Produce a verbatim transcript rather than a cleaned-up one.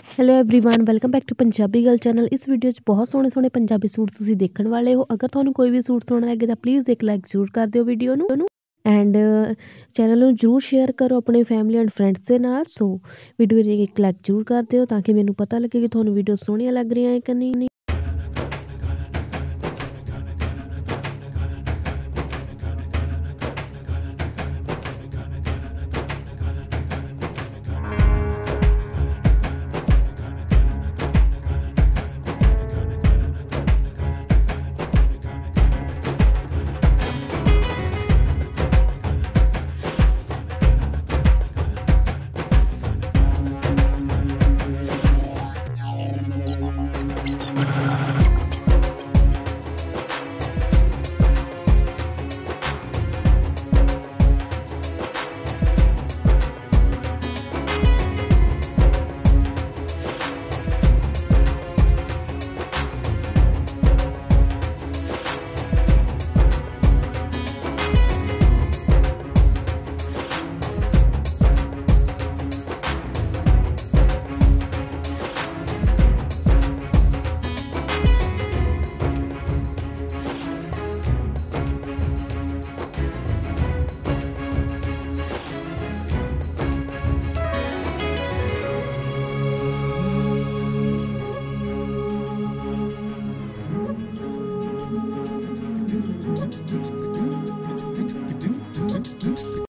Hello everyone welcome back to Punjabi girl channel. इस video च बहुत सोहने सोहने पंजाबी सूट तुसीं देखण वाले हो। अगर तुहानूं कोई भी सूट सोहना लगे तो प्लीज़ एक लाइक जरूर कर दिओ वीडियो नूं एंड चैनल नूं जरूर शेयर करो अपने फैमिली एंड फ्रेंड्स के नाल। सो वीडियो एक लाइक जरूर कर दिओ ताकि मैनूं पता लगे कि तुहानूं वीडियो सोहणियां लग रही हैं कि नहीं।